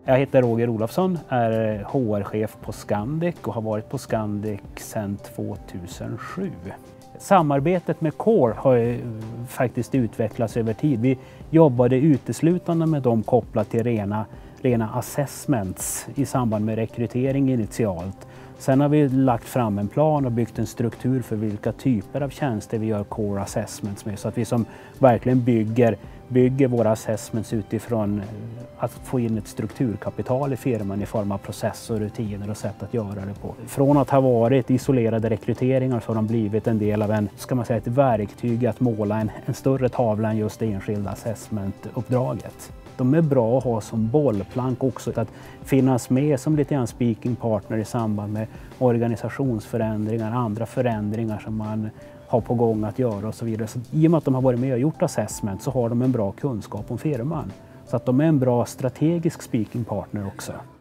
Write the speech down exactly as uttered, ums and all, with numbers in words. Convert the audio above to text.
Jag heter Roger Olofsson, är H R-chef på Scandic och har varit på Scandic sedan två tusen sju. Samarbetet med Core har faktiskt utvecklats över tid. Vi jobbade uteslutande med dem kopplat till rena, rena assessments i samband med rekrytering initialt. Sen har vi lagt fram en plan och byggt en struktur för vilka typer av tjänster vi gör Core Assessments med. Så att vi som verkligen bygger, bygger våra assessments utifrån att få in ett strukturkapital i firman i form av processer, rutiner och sätt att göra det på. Från att ha varit isolerade rekryteringar så har de blivit en del av en, ska man säga, ett verktyg att måla en, en större tavla än just det enskilda assessmentuppdraget. De är bra att ha som bollplank också, att finnas med som lite grann speaking partner i samband med organisationsförändringar, andra förändringar som man har på gång att göra och så vidare. Så i och med att de har varit med och gjort assessment så har de en bra kunskap om firman. Så att de är en bra strategisk speaking partner också.